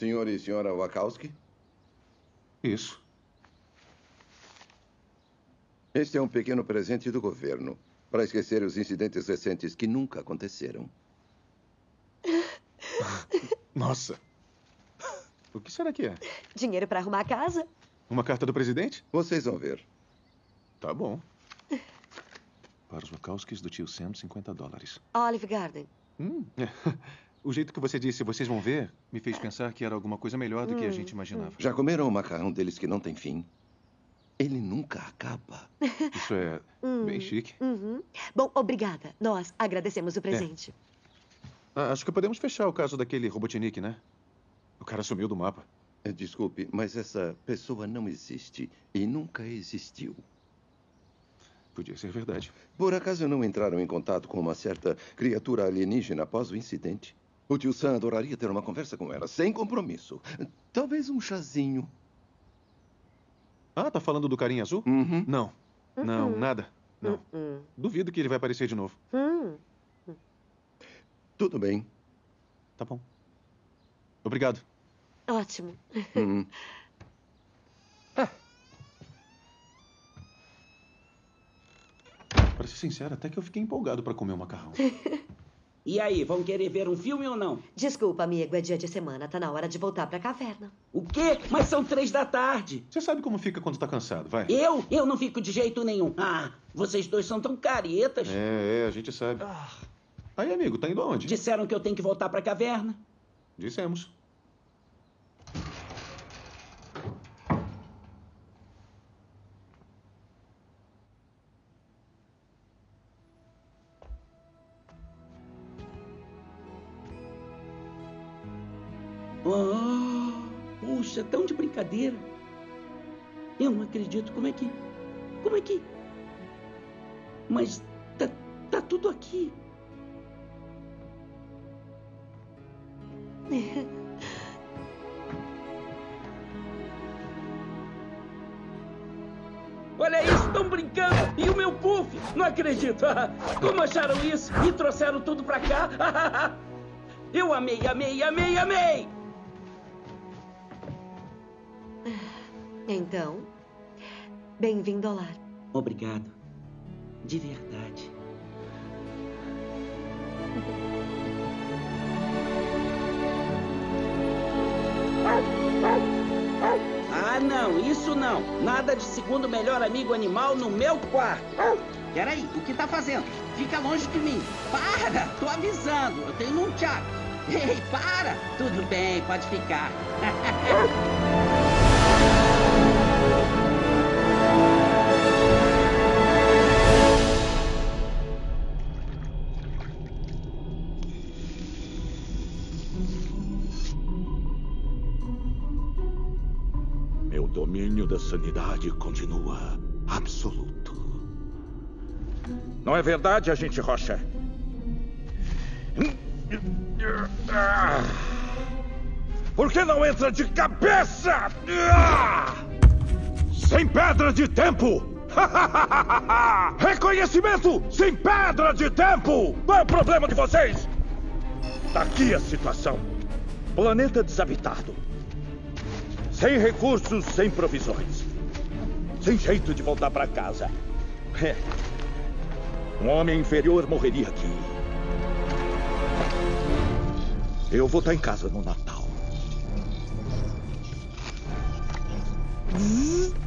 Senhor e senhora Wachowski? Isso. Este é um pequeno presente do governo para esquecer os incidentes recentes que nunca aconteceram. Nossa. O que será que é? Dinheiro para arrumar a casa? Uma carta do presidente? Vocês vão ver. Tá bom. Para os Wachowskis do tio Sam, $50. Olive Garden. O jeito que você disse, vocês vão ver, me fez pensar que era alguma coisa melhor do que a gente imaginava. Já comeram o macarrão deles que não tem fim? Ele nunca acaba. Isso é bem chique. Bom, obrigada. Nós agradecemos o presente. Acho que podemos fechar o caso daquele Robotnik, né? O cara sumiu do mapa. Desculpe, mas essa pessoa não existe e nunca existiu. Podia ser verdade. Por acaso não entraram em contato com uma certa criatura alienígena após o incidente? O tio Sam adoraria ter uma conversa com ela, sem compromisso. Talvez um chazinho. Ah, tá falando do carinha azul? Não. Não, nada. Não. Duvido que ele vai aparecer de novo. Tudo bem. Tá bom. Obrigado. Ótimo. Pra ser sincero, até que eu fiquei empolgado pra comer o macarrão. E aí, vão querer ver um filme ou não? Desculpa, amigo, é dia de semana. Tá na hora de voltar pra caverna. O quê? Mas são 3 da tarde. Você sabe como fica quando tá cansado, vai. Eu não fico de jeito nenhum. Ah, vocês dois são tão caretas. A gente sabe. Aí, amigo, tá indo aonde? Disseram que eu tenho que voltar pra caverna. Dissemos. Puxa, tão de brincadeira. Eu não acredito. Como é que... Mas tá tudo aqui. Olha isso, estão brincando! E o meu puff? Não acredito! Como acharam isso? E trouxeram tudo pra cá? Eu amei! Então, bem-vindo ao lar. Obrigado. De verdade. Ah, não, isso não. Nada de segundo melhor amigo animal no meu quarto. Peraí, o que tá fazendo? Fica longe de mim. Para! Tô avisando. Eu tenho um tchaco. Ei, para! Tudo bem, pode ficar. Meu domínio da sanidade continua absoluto. Não é verdade, agente Rocha? Por que não entra de cabeça? Sem pedra de tempo! Reconhecimento sem pedra de tempo! Qual é o problema de vocês? Tá aqui a situação. Planeta desabitado. Sem recursos, sem provisões. Sem jeito de voltar para casa. Um homem inferior morreria aqui. Eu vou estar em casa no Natal.